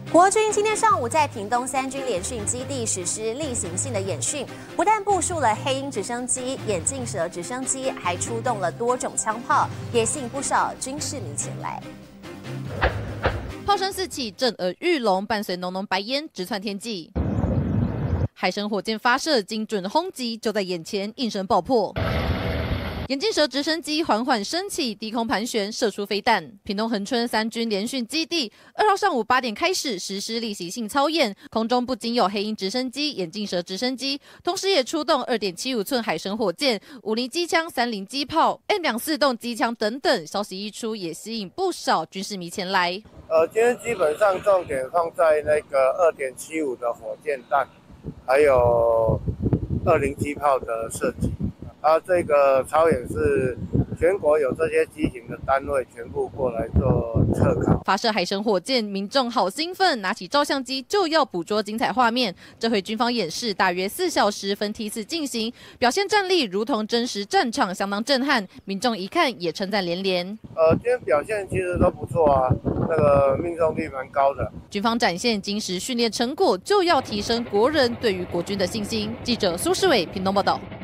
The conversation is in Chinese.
国军今天上午在屏东3军联训基地实施例行性的演训，不但部署了黑鹰直升机、眼镜蛇直升机，还出动了多种枪炮，也吸引不少军事迷前来。 炮声四起，震耳欲聋，伴随浓浓白烟直窜天际。海神火箭发射，精准轰击就在眼前应声爆破。眼镜蛇直升机缓缓升起，低空盘旋，射出飞弹。屏东恒春3军联训基地2号上午8点开始实施例行性操演，空中不仅有黑鹰直升机、眼镜蛇直升机，同时也出动2.75寸海神火箭、50机枪、30机炮、M2 动机枪等等。消息一出，也吸引不少军事迷前来。 今天基本上重点放在那个2.75的火箭弹，还有20机炮的设计。这个操演是全国有这些机型的单位全部过来做测考。 发射海神火箭，民众好兴奋，拿起照相机就要捕捉精彩画面。这回军方演示大约4小时，分梯次进行，表现战力如同真实战场，相当震撼。民众一看也称赞连连。 今天表现其实都不错啊，那个命中率蛮高的。 军方展现精实训练成果，就要提升国人对于国军的信心。记者苏世伟屏东报道。